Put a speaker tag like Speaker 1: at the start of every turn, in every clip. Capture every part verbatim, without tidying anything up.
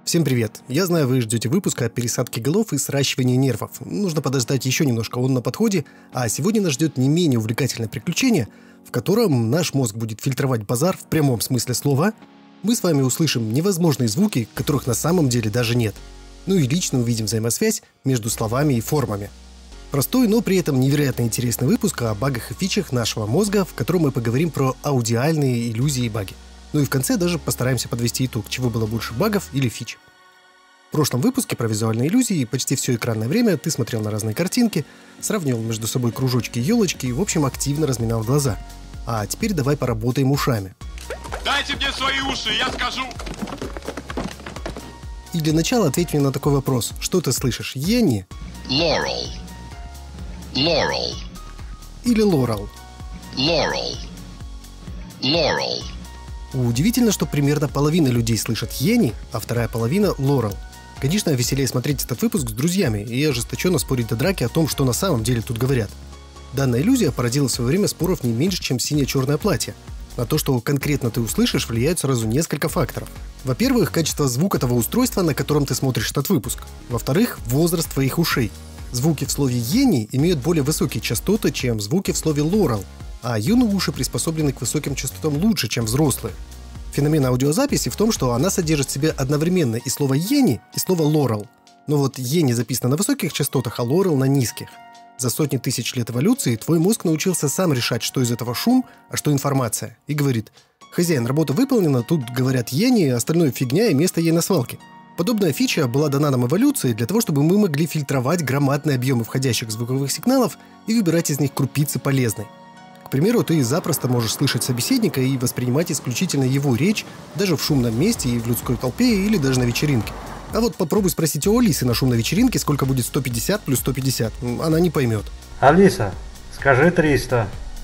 Speaker 1: Всем привет! Я знаю, вы ждете выпуска о пересадке голов и сращивании нервов. Нужно подождать еще немножко, он на подходе. А сегодня нас ждет не менее увлекательное приключение, в котором наш мозг будет фильтровать базар в прямом смысле слова. Мы с вами услышим невозможные звуки, которых на самом деле даже нет. Ну и лично увидим взаимосвязь между словами и формами. Простой, но при этом невероятно интересный выпуск о багах и фичах нашего мозга, в котором мы поговорим про аудиальные иллюзии и баги. Ну и в конце даже постараемся подвести итог, чего было больше, багов или фич. В прошлом выпуске про визуальные иллюзии почти все экранное время ты смотрел на разные картинки, сравнивал между собой кружочки и елочки и, в общем, активно разминал глаза. А теперь давай поработаем ушами.
Speaker 2: Дайте мне свои уши, я скажу!
Speaker 1: И для начала ответь мне на такой вопрос. Что ты слышишь, Йенни?
Speaker 3: Laurel. Laurel.
Speaker 1: Или Лорел?
Speaker 3: Laurel. Laurel.
Speaker 1: Удивительно, что примерно половина людей слышат Йенни, а вторая половина — Лорел. Конечно, веселее смотреть этот выпуск с друзьями и ожесточенно спорить до драки о том, что на самом деле тут говорят. Данная иллюзия породила в свое время споров не меньше, чем синее-черное платье. На то, что конкретно ты услышишь, влияют сразу несколько факторов. Во-первых, качество звука того устройства, на котором ты смотришь этот выпуск. Во-вторых, возраст твоих ушей. Звуки в слове «Йенни» имеют более высокие частоты, чем звуки в слове «Лорел», а юные уши приспособлены к высоким частотам лучше, чем взрослые. Феномен аудиозаписи в том, что она содержит в себе одновременно и слово «Йенни», и слово «Лорел». Но вот «Йенни» записано на высоких частотах, а «Лорел» на низких. За сотни тысяч лет эволюции твой мозг научился сам решать, что из этого шум, а что информация. И говорит: «Хозяин, работа выполнена, тут говорят «Йенни», остальное фигня и место ей на свалке». Подобная фича была дана нам эволюцией для того, чтобы мы могли фильтровать громадные объемы входящих звуковых сигналов и выбирать из них крупицы полезной. К примеру, ты запросто можешь слышать собеседника и воспринимать исключительно его речь даже в шумном месте и в людской толпе или даже на вечеринке. А вот попробуй спросить у Алисы на шумной вечеринке, сколько будет сто пятьдесят плюс сто пятьдесят. Она не поймет.
Speaker 4: Алиса, скажи триста.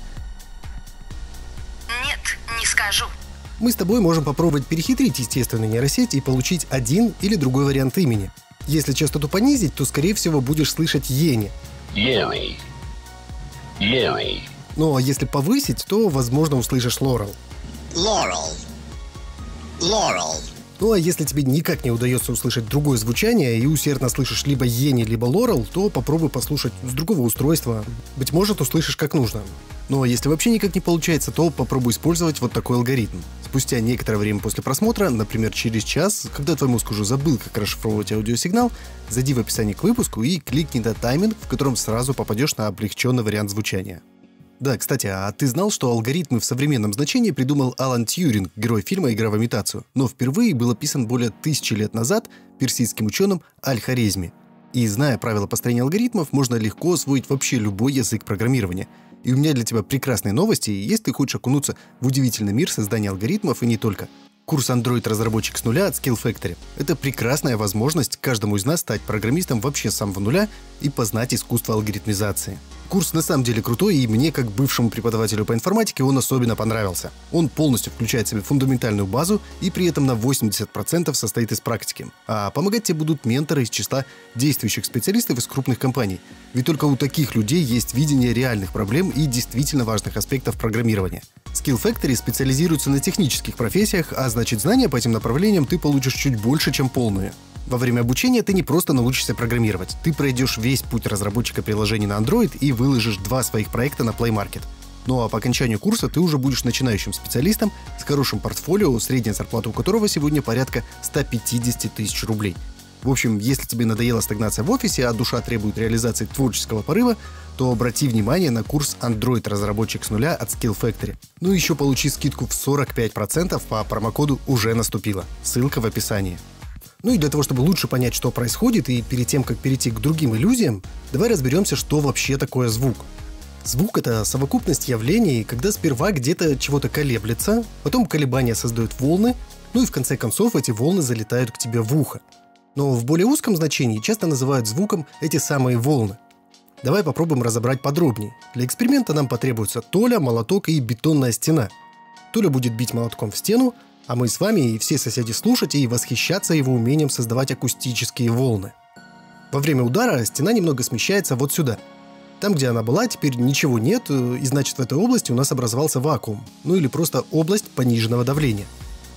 Speaker 5: Нет, не скажу.
Speaker 1: Мы с тобой можем попробовать перехитрить естественную нейросеть и получить один или другой вариант имени. Если частоту понизить, то, скорее всего, будешь слышать «Йенни».
Speaker 3: Yummy. Yummy.
Speaker 1: Ну а если повысить, то, возможно, услышишь «Лорел».
Speaker 3: Laurel. Laurel.
Speaker 1: Ну а если тебе никак не удается услышать другое звучание и усердно слышишь либо «Йенни», либо «Лорел», то попробуй послушать с другого устройства. Быть может, услышишь как нужно. Ну а если вообще никак не получается, то попробуй использовать вот такой алгоритм. Спустя некоторое время после просмотра, например, через час, когда твой мозг уже забыл, как расшифровывать аудиосигнал, зайди в описание к выпуску и кликни на тайминг, в котором сразу попадешь на облегченный вариант звучания. Да, кстати, а ты знал, что алгоритмы в современном значении придумал Алан Тьюринг, герой фильма «Игра в имитацию», но впервые был описан более тысячи лет назад персидским ученым Аль-Хорезми. И зная правила построения алгоритмов, можно легко освоить вообще любой язык программирования. И у меня для тебя прекрасные новости, если ты хочешь окунуться в удивительный мир создания алгоритмов и не только. Курс Android-разработчик с нуля от Skill Factory – это прекрасная возможность каждому из нас стать программистом вообще с самого нуля и познать искусство алгоритмизации. Курс на самом деле крутой, и мне, как бывшему преподавателю по информатике, он особенно понравился. Он полностью включает в себя фундаментальную базу и при этом на восемьдесят процентов состоит из практики. А помогать тебе будут менторы из числа действующих специалистов из крупных компаний. Ведь только у таких людей есть видение реальных проблем и действительно важных аспектов программирования. Skill Factory специализируется на технических профессиях, а значит, знания по этим направлениям ты получишь чуть больше, чем полные. Во время обучения ты не просто научишься программировать, ты пройдешь весь путь разработчика приложений на Android и выложишь два своих проекта на Play Market. Ну а по окончанию курса ты уже будешь начинающим специалистом с хорошим портфолио, средняя зарплата у которого сегодня порядка сто пятьдесят тысяч рублей. В общем, если тебе надоела стагнация в офисе, а душа требует реализации творческого порыва, то обрати внимание на курс Android-разработчик с нуля от Skill Factory. Ну и еще получи скидку в сорок пять процентов по промокоду «Уже наступило». Ссылка в описании. Ну и для того, чтобы лучше понять, что происходит, и перед тем, как перейти к другим иллюзиям, давай разберемся, что вообще такое звук. Звук — это совокупность явлений, когда сперва где-то чего-то колеблется, потом колебания создают волны, ну и в конце концов эти волны залетают к тебе в ухо. Но в более узком значении часто называют звуком эти самые волны. Давай попробуем разобрать подробнее. Для эксперимента нам потребуется Толя, молоток и бетонная стена. Толя будет бить молотком в стену, а мы с вами и все соседи слушать и восхищаться его умением создавать акустические волны. Во время удара стена немного смещается вот сюда. Там, где она была, теперь ничего нет, и значит, в этой области у нас образовался вакуум, ну или просто область пониженного давления.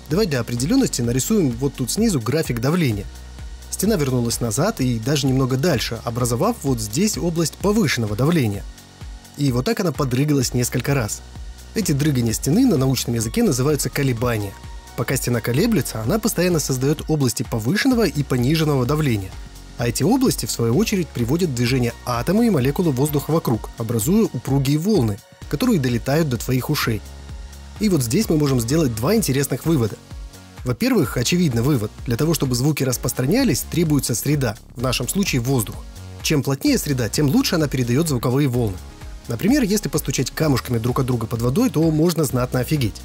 Speaker 1: Давай для определенности нарисуем вот тут снизу график давления. Стена вернулась назад и даже немного дальше, образовав вот здесь область повышенного давления. И вот так она подрыгалась несколько раз. Эти дрыгания стены на научном языке называются колебания. Пока стена колеблется, она постоянно создает области повышенного и пониженного давления. А эти области, в свою очередь, приводят в движение атомы и молекулы воздуха вокруг, образуя упругие волны, которые долетают до твоих ушей. И вот здесь мы можем сделать два интересных вывода. Во-первых, очевидный вывод. Для того, чтобы звуки распространялись, требуется среда, в нашем случае воздух. Чем плотнее среда, тем лучше она передает звуковые волны. Например, если постучать камушками друг от друга под водой, то можно знатно офигеть.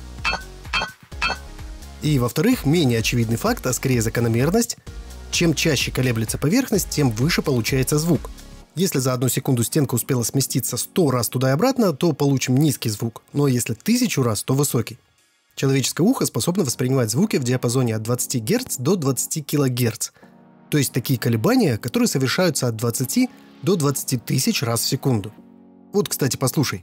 Speaker 1: И, во-вторых, менее очевидный факт, а скорее закономерность. Чем чаще колеблется поверхность, тем выше получается звук. Если за одну секунду стенка успела сместиться сто раз туда и обратно, то получим низкий звук, но если тысячу раз, то высокий. Человеческое ухо способно воспринимать звуки в диапазоне от двадцати герц до двадцати килогерц, то есть такие колебания, которые совершаются от двадцати до двадцати тысяч раз в секунду. Вот, кстати, послушай.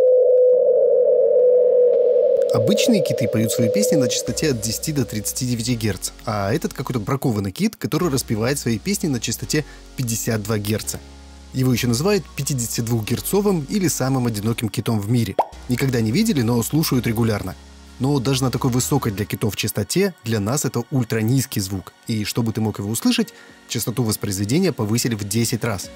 Speaker 1: Обычные киты поют свои песни на частоте от десяти до тридцати девяти герц, а этот какой-то бракованный кит, который распевает свои песни на частоте пятьдесят два герца. Его еще называют пятидесятидвухгерцовым или самым одиноким китом в мире. Никогда не видели, но слушают регулярно. Но даже на такой высокой для китов частоте для нас это ультранизкий звук. И чтобы ты мог его услышать, частоту воспроизведения повысили в десять раз.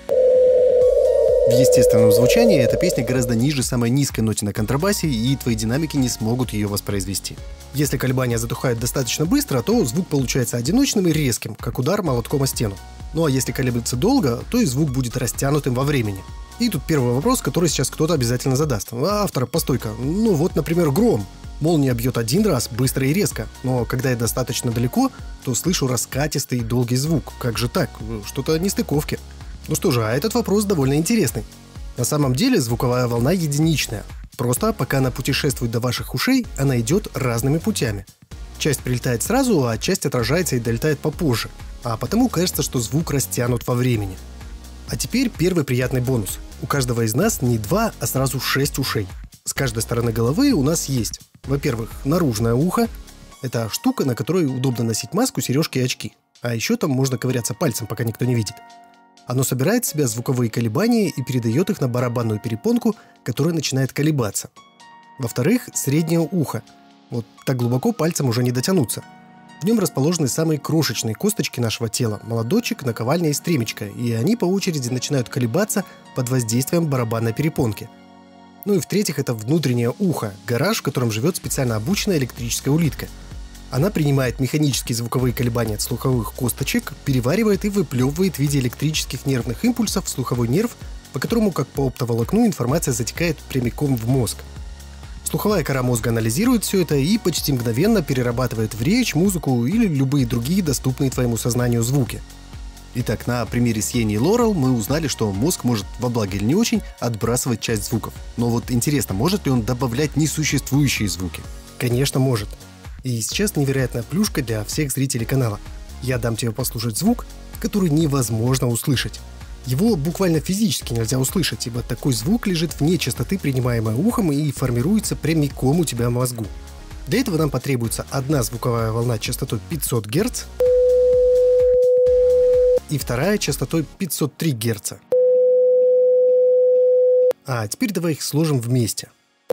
Speaker 1: В естественном звучании эта песня гораздо ниже самой низкой ноты на контрабасе, и твои динамики не смогут ее воспроизвести. Если колебания затухают достаточно быстро, то звук получается одиночным и резким, как удар молотком о стену. Ну а если колеблется долго, то и звук будет растянутым во времени. И тут первый вопрос, который сейчас кто-то обязательно задаст. А, автор, постой-ка, ну вот, например, гром. Молния бьет один раз, быстро и резко, но когда я достаточно далеко, то слышу раскатистый и долгий звук. Как же так? Что-то нестыковки. Ну что же, а этот вопрос довольно интересный. На самом деле звуковая волна единичная. Просто пока она путешествует до ваших ушей, она идет разными путями. Часть прилетает сразу, а часть отражается и долетает попозже. А потому кажется, что звук растянут во времени. А теперь первый приятный бонус. У каждого из нас не два, а сразу шесть ушей. С каждой стороны головы у нас есть, во-первых, наружное ухо. Это штука, на которой удобно носить маску, сережки и очки. А еще там можно ковыряться пальцем, пока никто не видит. Оно собирает в себя звуковые колебания и передает их на барабанную перепонку, которая начинает колебаться. Во-вторых, среднее ухо. Вот так глубоко пальцем уже не дотянуться. В нем расположены самые крошечные косточки нашего тела – молодочек, наковальня и стремечко, и они по очереди начинают колебаться под воздействием барабанной перепонки. Ну и в-третьих, это внутреннее ухо – гараж, в котором живет специально обученная электрическая улитка. Она принимает механические звуковые колебания от слуховых косточек, переваривает и выплевывает в виде электрических нервных импульсов в слуховой нерв, по которому, как по оптоволокну, информация затекает прямиком в мозг. Слуховая кора мозга анализирует все это и почти мгновенно перерабатывает в речь, музыку или любые другие доступные твоему сознанию звуки. Итак, на примере с Йенни и Лорел мы узнали, что мозг может, во благо или не очень, отбрасывать часть звуков. Но вот интересно, может ли он добавлять несуществующие звуки? Конечно, может. И сейчас невероятная плюшка для всех зрителей канала. Я дам тебе послушать звук, который невозможно услышать. Его буквально физически нельзя услышать, ибо такой звук лежит вне частоты, принимаемой ухом, и формируется прямиком у тебя в мозгу. Для этого нам потребуется одна звуковая волна частотой пятьсот герц и вторая частотой пятьсот три герца. А теперь давай их сложим вместе.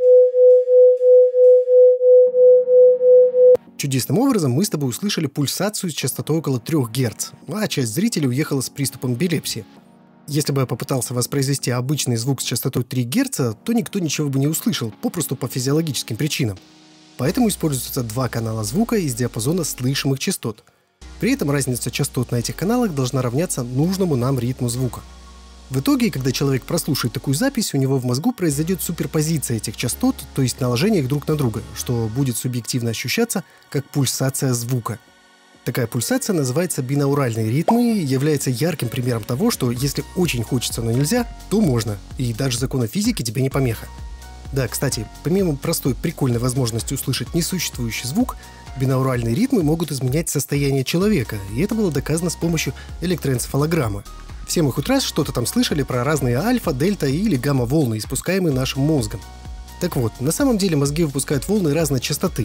Speaker 1: Чудесным образом мы с тобой услышали пульсацию с частотой около трёх герц, а часть зрителей уехала с приступом эпилепсии. Если бы я попытался воспроизвести обычный звук с частотой три герца, то никто ничего бы не услышал, попросту по физиологическим причинам. Поэтому используются два канала звука из диапазона слышимых частот. При этом разница частот на этих каналах должна равняться нужному нам ритму звука. В итоге, когда человек прослушает такую запись, у него в мозгу произойдет суперпозиция этих частот, то есть наложение их друг на друга, что будет субъективно ощущаться как пульсация звука. Такая пульсация называется бинауральные ритмы и является ярким примером того, что если очень хочется, но нельзя, то можно, и даже законы физики тебе не помеха. Да, кстати, помимо простой прикольной возможности услышать несуществующий звук, бинауральные ритмы могут изменять состояние человека, и это было доказано с помощью электроэнцефалограммы. Все мы хоть раз что-то там слышали про разные альфа, дельта или гамма-волны, испускаемые нашим мозгом. Так вот, на самом деле мозги выпускают волны разной частоты.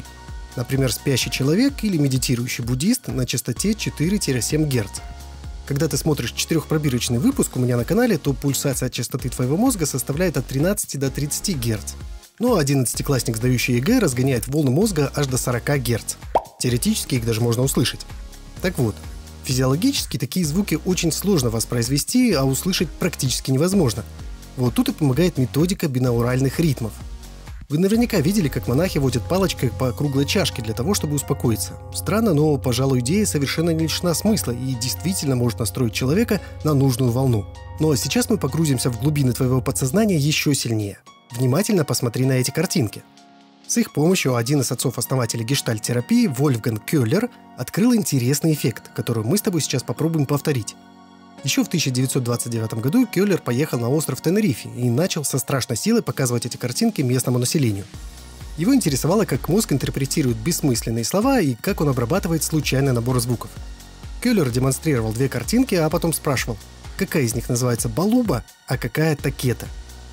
Speaker 1: Например, спящий человек или медитирующий буддист на частоте четыре-семь Гц. Когда ты смотришь четырехпробирочный выпуск у меня на канале, то пульсация частоты твоего мозга составляет от тринадцати до тридцати Гц. Ну а одиннадцатиклассник, сдающий ЕГЭ, разгоняет волны мозга аж до сорока Гц. Теоретически их даже можно услышать. Так вот, физиологически такие звуки очень сложно воспроизвести, а услышать практически невозможно. Вот тут и помогает методика бинауральных ритмов. Вы наверняка видели, как монахи водят палочкой по круглой чашке для того, чтобы успокоиться. Странно, но, пожалуй, идея совершенно не лишена смысла и действительно может настроить человека на нужную волну. Ну а сейчас мы погрузимся в глубины твоего подсознания еще сильнее. Внимательно посмотри на эти картинки. С их помощью один из отцов-основателей гештальт-терапии, Вольфганг Кёллер, открыл интересный эффект, который мы с тобой сейчас попробуем повторить. Еще в тысяча девятьсот двадцать девятом году Кёллер поехал на остров Тенерифе и начал со страшной силой показывать эти картинки местному населению. Его интересовало, как мозг интерпретирует бессмысленные слова и как он обрабатывает случайный набор звуков. Кёллер демонстрировал две картинки, а потом спрашивал, какая из них называется балуба, а какая такета.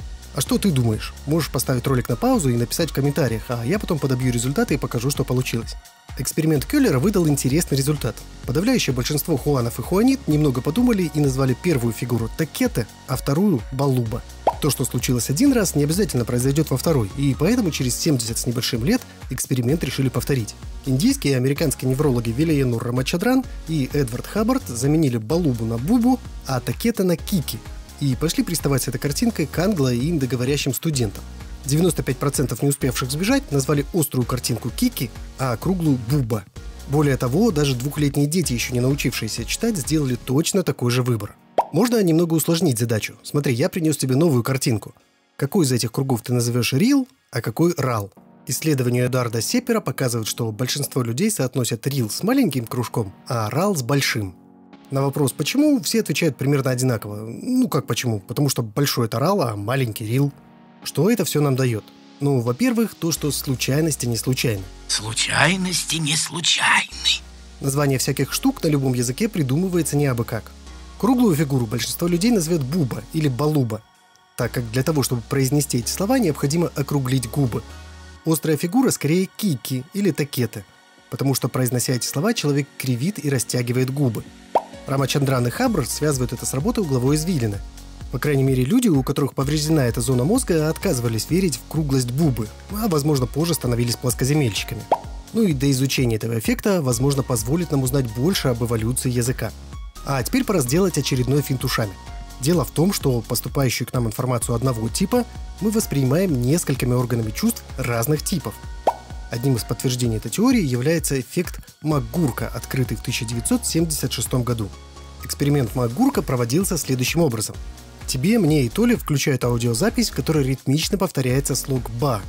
Speaker 1: А что ты думаешь? Можешь поставить ролик на паузу и написать в комментариях, а я потом подобью результаты и покажу, что получилось. Эксперимент Кёллера выдал интересный результат. Подавляющее большинство хуанов и хуанит немного подумали и назвали первую фигуру такета, а вторую балуба. То, что случилось один раз, не обязательно произойдет во второй, и поэтому через семьдесят с небольшим лет эксперимент решили повторить. Индийские и американские неврологи Вилиянур Рамачандран и Эдвард Хаббард заменили балубу на бубу, а такета на кики, и пошли приставать с этой картинкой к англо- и индоговорящим студентам. девяносто пять процентов не успевших сбежать назвали острую картинку кики, а круглую буба. Более того, даже двухлетние дети, еще не научившиеся читать, сделали точно такой же выбор. Можно немного усложнить задачу. Смотри, я принес тебе новую картинку. Какой из этих кругов ты назовешь рил, а какой рал? Исследования Эдуарда Сеппера показывают, что большинство людей соотносят рил с маленьким кружком, а рал с большим. На вопрос «почему?» все отвечают примерно одинаково. Ну как почему? Потому что большой это рал, а маленький рил. Что это все нам дает? Ну, во-первых, то, что случайности не случайны.
Speaker 5: Случайности не случайны.
Speaker 1: Название всяких штук на любом языке придумывается не абы как. Круглую фигуру большинство людей назовет буба или балуба, так как для того, чтобы произнести эти слова, необходимо округлить губы. Острая фигура скорее кики или такета, потому что, произнося эти слова, человек кривит и растягивает губы. Рамачандран и Хаббард связывают это с работой угловой извилины. По крайней мере, люди, у которых повреждена эта зона мозга, отказывались верить в круглость бубы, а, возможно, позже становились плоскоземельщиками. Ну и до изучения этого эффекта, возможно, позволит нам узнать больше об эволюции языка. А теперь пора сделать очередной финт ушами. Дело в том, что поступающую к нам информацию одного типа мы воспринимаем несколькими органами чувств разных типов. Одним из подтверждений этой теории является эффект МакГурка, открытый в тысяча девятьсот семьдесят шестом году. Эксперимент МакГурка проводился следующим образом. Тебе, мне и Толе включают аудиозапись, в которой ритмично повторяется слог «ба».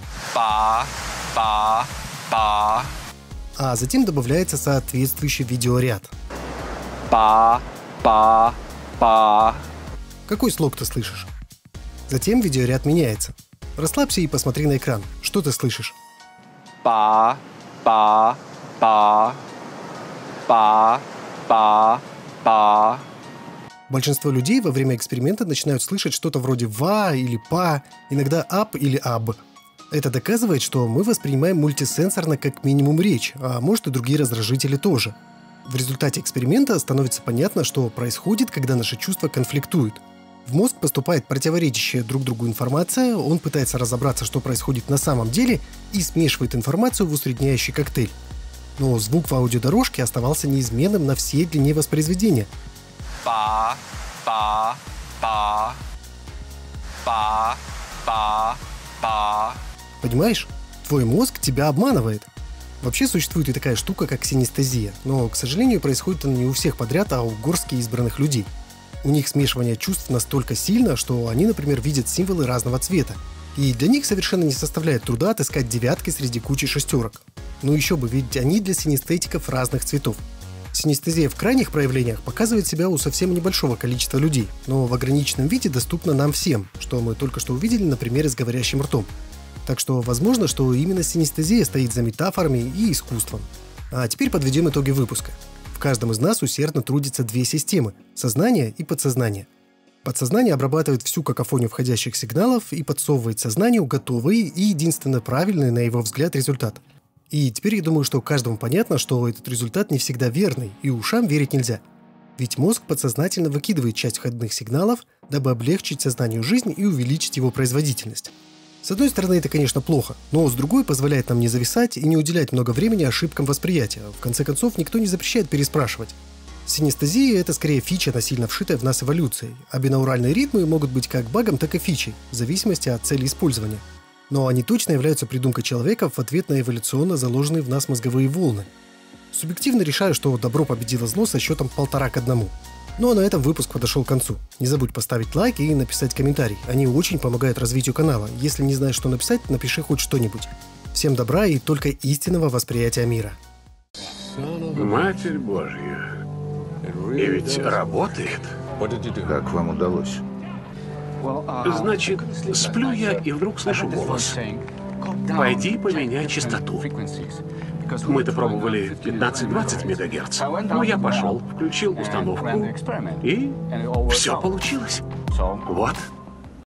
Speaker 5: Ба, ба, ба.
Speaker 1: А затем добавляется соответствующий видеоряд.
Speaker 5: Ба, ба, ба.
Speaker 1: Какой слог ты слышишь? Затем видеоряд меняется. Расслабься и посмотри на экран. Что ты слышишь?
Speaker 5: Ба, ба, ба. Ба, ба, ба.
Speaker 1: Большинство людей во время эксперимента начинают слышать что-то вроде «ва» или «па», иногда «ап» или «аб». Это доказывает, что мы воспринимаем мультисенсорно как минимум речь, а может и другие раздражители тоже. В результате эксперимента становится понятно, что происходит, когда наши чувства конфликтуют. В мозг поступает противоречащая друг другу информация, он пытается разобраться, что происходит на самом деле, и смешивает информацию в усредняющий коктейль. Но звук в аудиодорожке оставался неизменным на всей длине воспроизведения.
Speaker 5: Ба, ба, ба. Ба, ба, ба.
Speaker 1: Понимаешь? Твой мозг тебя обманывает. Вообще существует и такая штука, как синестезия, но, к сожалению, происходит она не у всех подряд, а у горстки избранных людей. У них смешивание чувств настолько сильно, что они, например, видят символы разного цвета. И для них совершенно не составляет труда отыскать девятки среди кучи шестерок. Ну еще бы, ведь они для синестетиков разных цветов. Синестезия в крайних проявлениях показывает себя у совсем небольшого количества людей, но в ограниченном виде доступна нам всем, что мы только что увидели на примере с говорящим ртом. Так что возможно, что именно синестезия стоит за метафорами и искусством. А теперь подведем итоги выпуска. В каждом из нас усердно трудятся две системы – сознание и подсознание. Подсознание обрабатывает всю какофонию входящих сигналов и подсовывает сознанию готовый и единственно правильный, на его взгляд, результат. И теперь я думаю, что каждому понятно, что этот результат не всегда верный, и ушам верить нельзя. Ведь мозг подсознательно выкидывает часть входных сигналов, дабы облегчить сознанию жизнь и увеличить его производительность. С одной стороны, это, конечно, плохо, но с другой позволяет нам не зависать и не уделять много времени ошибкам восприятия. В конце концов, никто не запрещает переспрашивать. Синестезия – это скорее фича, насильно вшитая в нас эволюцией, а бинауральные ритмы могут быть как багом, так и фичей, в зависимости от цели использования. Но они точно являются придумкой человека в ответ на эволюционно заложенные в нас мозговые волны. Субъективно решаю, что добро победило зло со счетом полтора к одному. Ну а на этом выпуск подошел к концу. Не забудь поставить лайк и написать комментарий. Они очень помогают развитию канала. Если не знаешь, что написать, напиши хоть что-нибудь. Всем добра и только истинного восприятия мира.
Speaker 6: Матерь Божья. И ведь работает.
Speaker 7: Как вам удалось?
Speaker 6: Значит, сплю я и вдруг слышу голос. Пойди поменяй частоту. Мы-то пробовали пятнадцать-двадцать мегагерц. Ну, я пошел, включил установку, и все получилось. Вот.